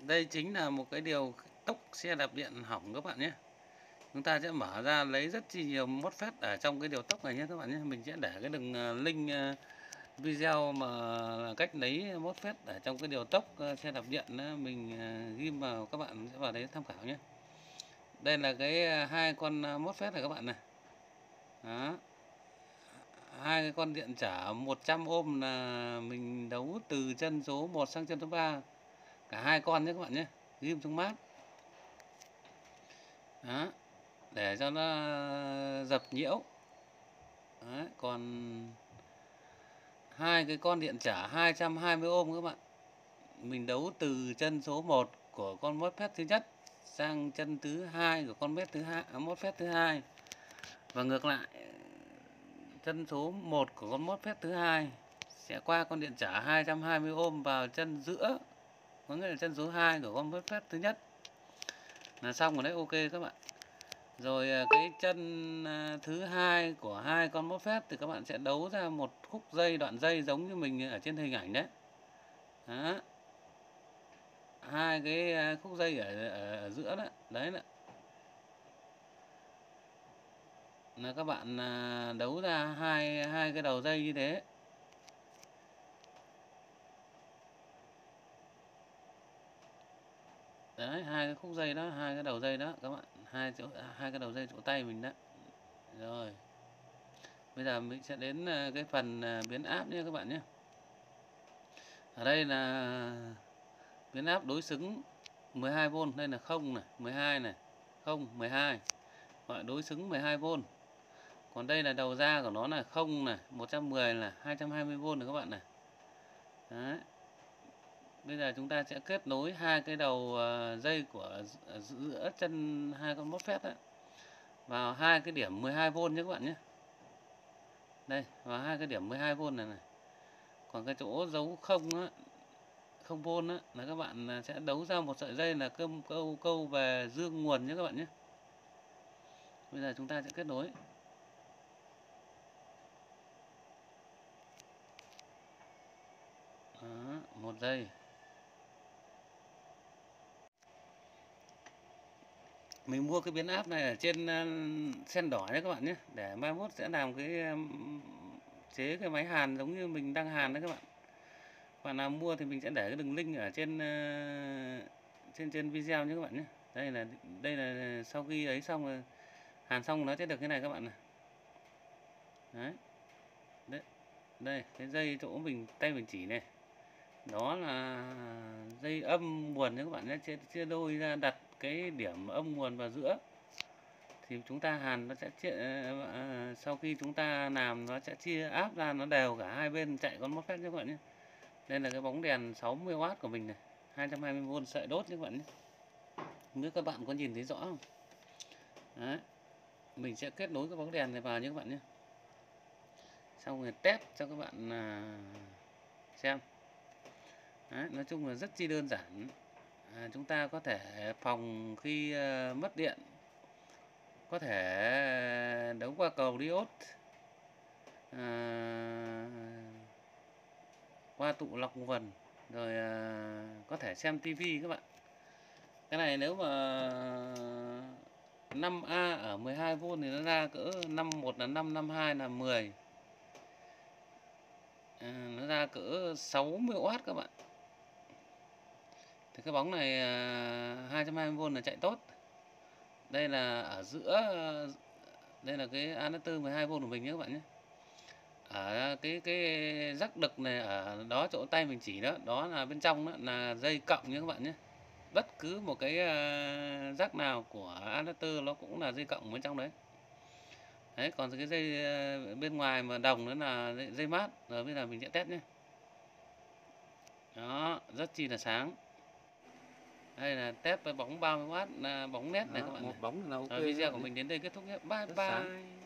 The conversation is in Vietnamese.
Đây chính là một cái điều tốc xe đạp điện hỏng các bạn nhé. Chúng ta sẽ mở ra lấy rất chi nhiều MOSFET ở trong cái điều tốc này nhé các bạn nhé. Mình sẽ để cái đường link video mà cách lấy MOSFET ở trong cái điều tốc xe đạp điện đó, mình ghim vào, các bạn sẽ vào đấy tham khảo nhé. Đây là cái hai con MOSFET này các bạn này. Đó. Hai cái con điện trở 100 ohm là mình đấu từ chân số 1 sang chân số 3. Cả hai con nhé các bạn nhé. Ghim trong mát. Đó. Để cho nó dập nhiễu. Đấy. Còn hai cái con điện trở 220 ohm các bạn. Mình đấu từ chân số 1 của con MOSFET thứ nhất sang chân thứ hai của con MOSFET thứ hai. Và ngược lại, chân số 1 của con MOSFET thứ hai sẽ qua con điện trở 220 ohm vào chân giữa, có nghĩa là chân số 2 của con MOSFET thứ nhất. Là xong rồi đấy, ok các bạn. Rồi cái chân thứ hai của hai con MOSFET thì các bạn sẽ đấu ra một khúc dây, đoạn dây giống như mình ở trên hình ảnh đấy. Đó. Hai cái khúc dây ở giữa đó, đấy là các bạn đấu ra hai cái đầu dây như thế. Đấy, hai cái khúc dây đó, hai cái đầu dây đó các bạn, hai cái đầu dây chỗ tay mình đó. Rồi. Bây giờ mình sẽ đến cái phần biến áp nhé các bạn nhé. Ở đây là biến áp đối xứng 12V, đây là 0 này, 12 này, 0, 12. Gọi đối xứng 12V. Còn đây là đầu ra của nó là 0 này, 110 là 220V này các bạn này. Đấy. Bây giờ chúng ta sẽ kết nối hai cái đầu dây của giữa chân hai con MOSFET đó vào hai cái điểm 12V nhé các bạn nhé. Đây, vào hai cái điểm 12V này này. Còn cái chỗ dấu 0 á, 0V á là các bạn sẽ đấu ra một sợi dây là câu về dương nguồn nhé các bạn nhé. Bây giờ chúng ta sẽ kết nối. Đó, một dây. Mình mua cái biến áp này ở trên sen đỏ đấy các bạn nhé, để mai mốt sẽ làm cái chế cái máy hàn giống như mình đang hàn đấy các bạn. Bạn nào mua thì mình sẽ để cái đường link ở trên trên video nhé các bạn nhé. Đây là sau khi ấy xong rồi, hàn xong nó sẽ được cái này các bạn này. Đấy. Đây, cái dây chỗ mình tay mình chỉ này. Đó là dây âm nguồn nhé các bạn nhé, chia đôi ra, đặt cái điểm âm nguồn vào giữa. Thì chúng ta hàn nó sẽ sau khi chúng ta làm nó sẽ chia áp ra, nó đều cả hai bên chạy con MOSFET nhé các bạn nhé. Đây là cái bóng đèn 60W của mình này, 220V sợi đốt nhé các bạn nhé. Không biết các bạn có nhìn thấy rõ không? Đấy. Mình sẽ kết nối cái bóng đèn này vào nhé các bạn nhé. Xong rồi test cho các bạn xem. Đấy, nói chung là rất chi đơn giản. Chúng ta có thể phòng khi mất điện, có thể đấu qua cầu diode, qua tụ lọc nguồn, rồi có thể xem tivi các bạn. Cái này nếu mà 5A ở 12V thì nó ra cỡ 51 là 5, 52 là 10. Nó ra cỡ 60W các bạn. Thì cái bóng này 220V là chạy tốt. Đây là ở giữa, đây là cái adapter 12V của mình nhé các bạn nhé. Ở cái rắc đực này, ở đó chỗ tay mình chỉ đó, đó là bên trong đó là dây cộng nhé các bạn nhé. Bất cứ một cái rắc nào của adapter nó cũng là dây cộng bên trong đấy. Đấy, còn cái dây bên ngoài mà đồng nữa là dây mát. Rồi bây giờ mình sẽ test nhé. Đó, rất chi là sáng. Đây là test với bóng 30W, bóng nét này các bạn. Một này. bóng là ok. Video của mình đến đây kết thúc nhé. Bye bye.